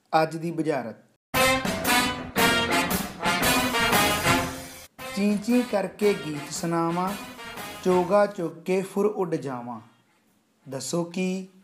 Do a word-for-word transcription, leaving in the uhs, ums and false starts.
ਅੱਜ ਦੀ ਬੁਝਾਰਤ। ਚੀਂ ਚੀਂ ਕਰਕੇ ਗੀਤ ਸੁਣਾਵਾਂ, ਚੋਗਾ ਚੁੱਕ ਕੇ ਫੁਰ ਉੱਡ ਜਾਵਾਂ। ਦੱਸੋ ਕੀ